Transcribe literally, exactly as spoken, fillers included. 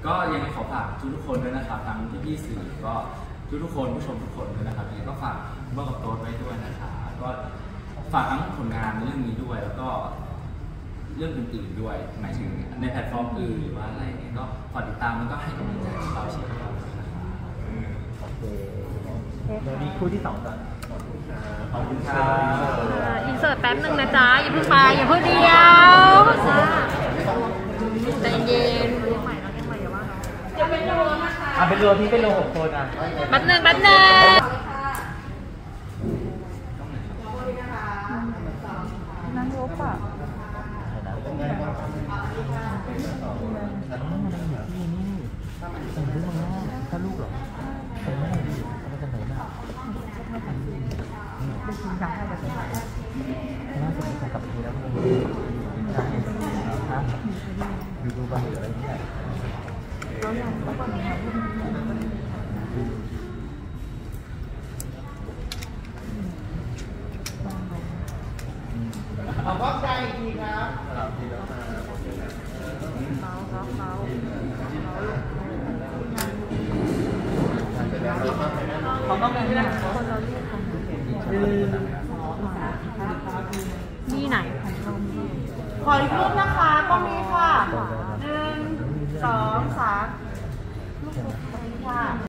ก็ยังขอฝากทุกทุกคนด้วยนะครับทั้งพี่พี่สื่อก็ทุกทุกคนผู้ชมทุกคนด้วยนะครับยังก็ฝากเบอร์กับโต๊ดไว้ด้วยนะครับก็ฝากทั้งผลงานเรื่องนี้ด้วยแล้วก็เรื่องอื่นๆด้วยหมายถึงในแพลตฟอร์มอื่นหรือว่าอะไรเนี่ยก็ฝากติดตามแล้วก็ให้กำลังใจเราเชียร์เราด้วยนะครับโอเคเดี๋ยวนี้คู่ที่สองก่อนขอบคุณครับอินเสิร์ตแป๊บนึงนะจ๊ะอย่าเพิ่งไปอย่าเพิ่งเดียวใจเย็นจะเป็นรวมนะคะอ่ะเป็นรวมที่เป็นรวมหกคนอ่ะแป๊บนึงแป๊บนึงนั่งรถป่ะถ้าลูกเหรอไปไม่ได้ดิเอาไปกันไหนน่ะได้กินยังได้แต่ล่าสุดมีคนกลับทีแล้วฮะดูดูบ้านหรืออะไรเนี่ยเขายังไม่ต้องมีขอบคุณใจอีกทีครับครับดีแล้วมาเมาครับเมาเขาต้องการที่ไหนคนเราเรียกคนนี่ไหนขออีกรูปนะคะตรงนี้ค่ะหนึ่งสองสามรูปตรงนี้ค่ะ